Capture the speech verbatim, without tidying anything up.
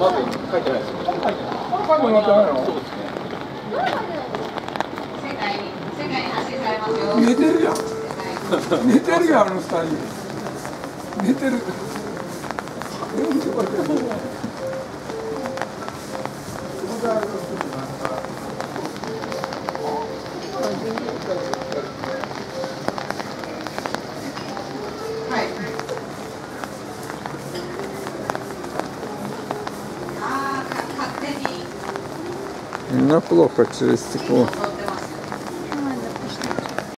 マーク書いてないですよ。書いてない。 最後になってないの？ そうですね。 寝てるやん。寝てるやん、あの二人。寝てる。 Неплохо, через стекло.